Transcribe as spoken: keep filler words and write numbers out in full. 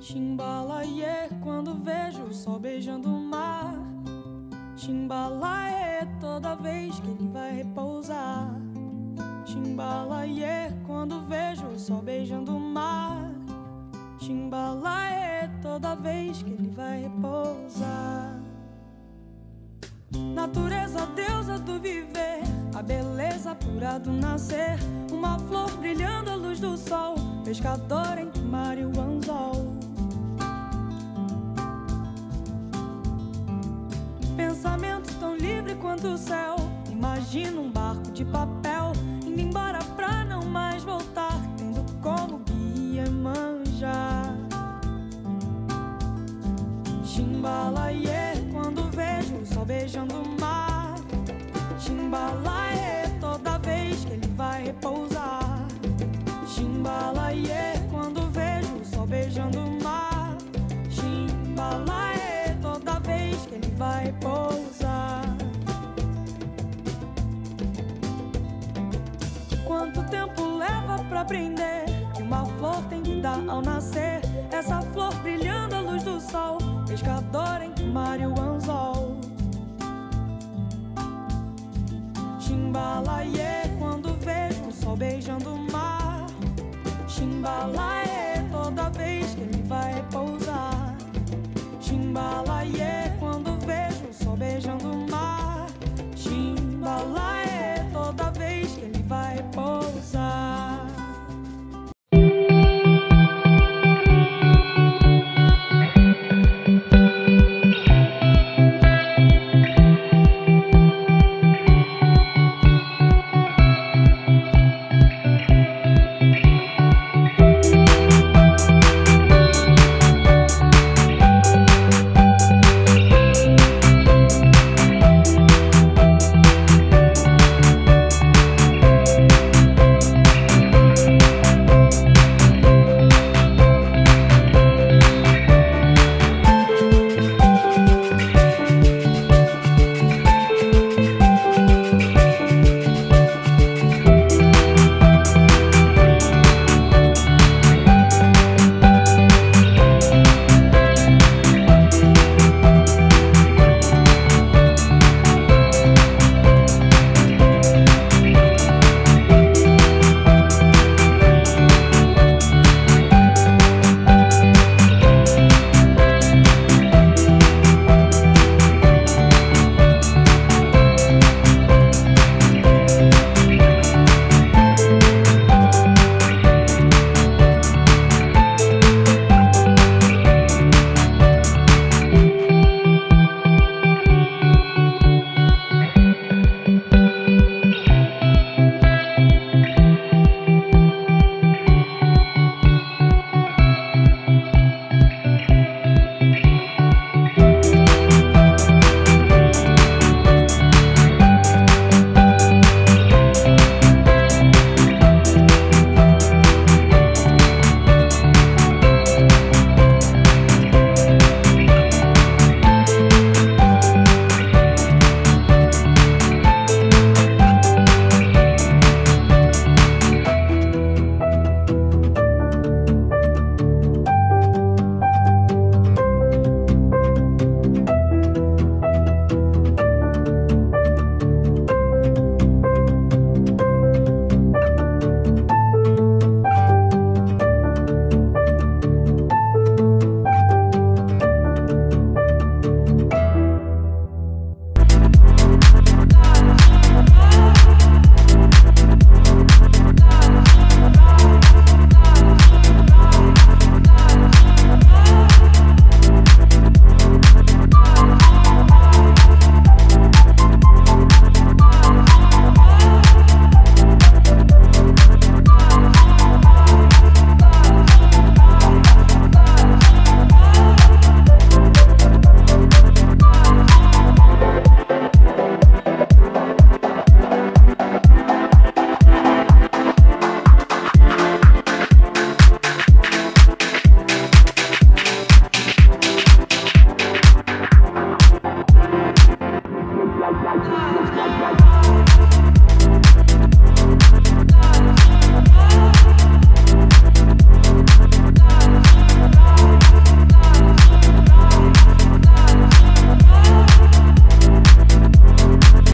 Shimbalaye, quando vejo o sol beijando o mar. Shimbalaye, toda vez que ele vai repousar. Shimbalaye, quando vejo o sol beijando o mar. Shimbalaye, toda vez que ele vai repousar. Natureza, deusa do viver, a beleza pura do nascer. Uma flor brilhando à luz do sol, pescador entre o mar e o anzol. Pensamento tão livre quanto o céu. Imagina um barco de papel indo embora pra não mais voltar, tendo como guia Iemanjá. Shimbalaye, quando vejo o sol beijando o mar. Shimbalaye, toda vez que ele vai repousar. Shimbalaye, quando vejo o sol beijando o mar. Shimbalaye, toda vez que ele vai repousar. Quanto tempo leva pra aprender que uma flor tem que dar ao nascer? Essa flor brilhando à luz do sol, pescador entre o mar e o anzol. Shimbalaye, quando vejo o sol beijando o mar. Shimbalaye,